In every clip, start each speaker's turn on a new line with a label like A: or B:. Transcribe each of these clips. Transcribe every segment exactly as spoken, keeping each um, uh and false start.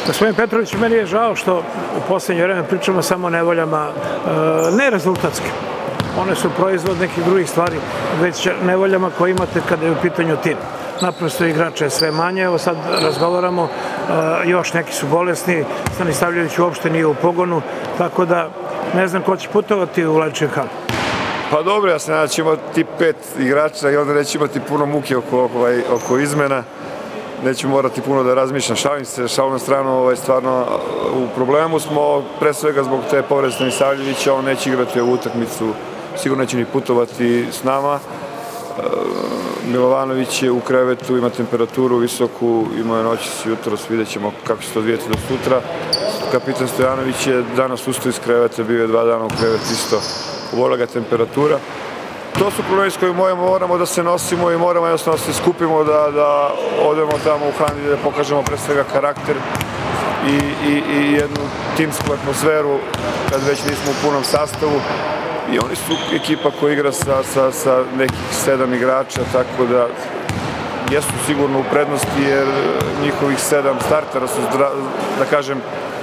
A: Gospodin Petrović, meni je žao što u poslednje vreme pričamo samo o nevoljama, ne rezultatske. One su proizvod nekih drugih stvari, već nevoljama koje imate kada je u pitanju tim. Naprosto igrača je sve manje, evo sad razgovaramo, još neki su bolesni, Stanislavljević uopšte nije u pogonu, tako da ne znam ko će putovati u Lečiju halu.
B: Pa dobro, ja se nadam da će imati pet igrača i onda neće imati puno muke oko izmena. Neću morati puno da razmišljam, šalim se, šalim na stranu, stvarno u problemu smo, pre svega zbog te povrede Stanislavljevića, on neće igrati ovu utakmicu, sigurno neće ni putovati s nama. Milovanović je u krevetu, ima temperaturu visoku, imao je noćas i jutros, vidjet ćemo kako će se to odvijeti do sutra. Kapitan Stojanović je danas ustao iz kreveta, bio je dva dana u krevetu isto, uvorila ga temperatura. To su problemi s kojima moramo da se nosimo i moramo jednostavno da se skupimo, da odemo tamo u Handi, da pokažemo pre svega karakter i jednu timsku atmosferu kad već nismo u punom sastavu. I oni su ekipa koja igra sa nekih sedam igrača, tako da jesu sigurno u prednosti jer njihovih sedam startera su, da kažem,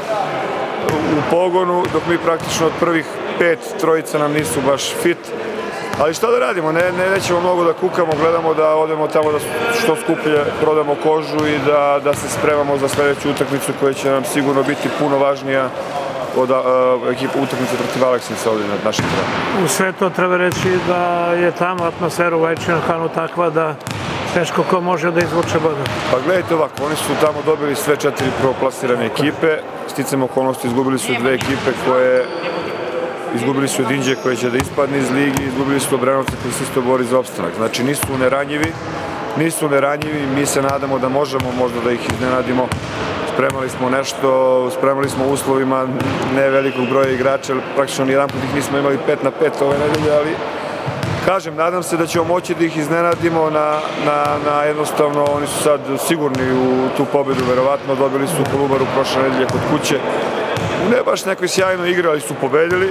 B: u pogonu, dok mi praktično od prvih pet trojica nam nisu baš fit. Ali šta da radimo, nećemo mnogo da kukamo, gledamo da odemo tamo da što skuplje prodamo kožu i da se spremamo za sledeću utakmicu koja će nam sigurno biti puno važnija od utakmice protiv Aleksinca ovdje na našem terenu.
A: U sve to treba reći da je tamo atmosfera u Lečiju halu takva da teško ko može da izvuče boda.
B: Pa gledajte ovako, oni su tamo dobili sve četiri prvoplasirane ekipe, sticam okolnosti izgubili su dve ekipe koje izgubili su od Inđije koja će da ispadne iz ligi, izgubili su Obrenovce koji se isto bori za opstanak. Znači nisu neranjivi, nisu neranjivi, mi se nadamo da možemo možda da ih iznenadimo. Spremali smo nešto, spremali smo uslovima ne velikog broja igrača, praktično nijedan put ih nismo imali pet na pet ove nedelje, ali kažem, nadam se da ćemo moći da ih iznenadimo na jednostavno, oni su sad sigurni u tu pobedu, verovatno, dobili su Kolubaru prošle nedelje kod kuće. Ne baš nekoj sjajnoj igri, ali su pobedili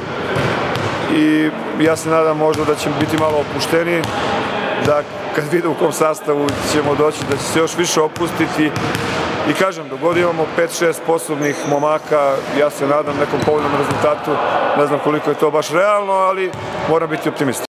B: i ja se nadam možda da će biti malo opušteniji, da kad vide u kom sastavu ćemo doći, da će se još više opustiti i kažem, dok god imamo pet šest sposobnih momaka, ja se nadam nekom povoljnom rezultatu, ne znam koliko je to baš realno, ali moram biti optimista.